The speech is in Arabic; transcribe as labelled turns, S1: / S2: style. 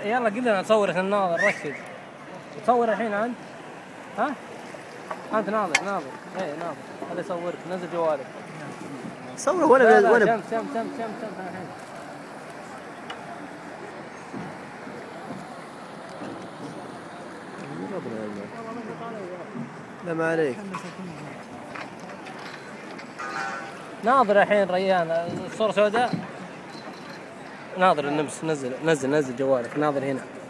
S1: يلا قلنا نصورك الناظر ركز. تصور الحين انت؟ ها؟ انت ناظر ايه ناظر هذا يصورك نزل جوالك.
S2: صور وانا
S1: شمس الحين.
S2: لا ما عليك.
S1: ناظر الحين ريان الصورة سوداء. ناظر النمس نزل جوالك ناظر هنا.